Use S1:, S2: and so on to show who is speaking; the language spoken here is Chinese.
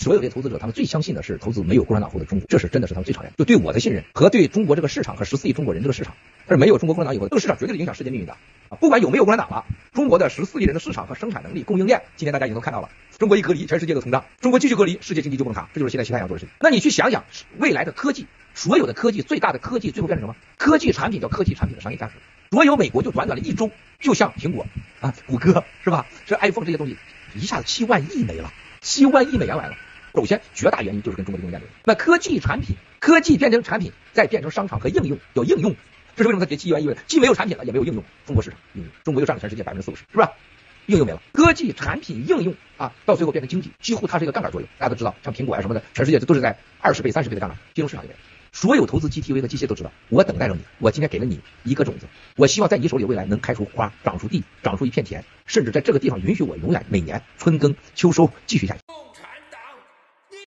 S1: 所有这些投资者，他们最相信的是投资没有共产党后的中国，这是真的是他们最讨厌，就对我的信任和对中国这个市场和14亿中国人这个市场，但是没有中国共产党以后，这个市场绝对影响世界命运的啊！不管有没有共产党了，中国的14亿人的市场和生产能力、供应链，今天大家已经都看到了。中国一隔离，全世界都通胀；中国继续隔离，世界经济就崩塌。这就是现在习太阳做的事情。那你去想想，未来的科技，所有的科技，最大的科技，最后变成什么？科技产品叫科技产品的商业价值。所有美国就短短的1周，就像苹果啊、谷歌是吧？这 iPhone 这些东西，一下子7万亿没了，7万亿美元来了。首先，绝大原因就是跟中国的供应链有关。那科技产品，科技变成产品，再变成商场和应用，叫应用。这是为什么它跌7万亿？既没有产品了，也没有应用。中国市场应用，中国又占了全世界40%，是吧？应用没了，科技产品应用啊，到最后变成经济，几乎它是一个杠杆作用。大家都知道，像苹果啊什么的，全世界都是在20倍、30倍的杠杆。金融市场里面，所有投资 GTV 和机械都知道，我等待着你，我今天给了你一个种子，我希望在你手里未来能开出花，长出地，长出一片田，甚至在这个地方允许我永远每年春耕秋收继续下去。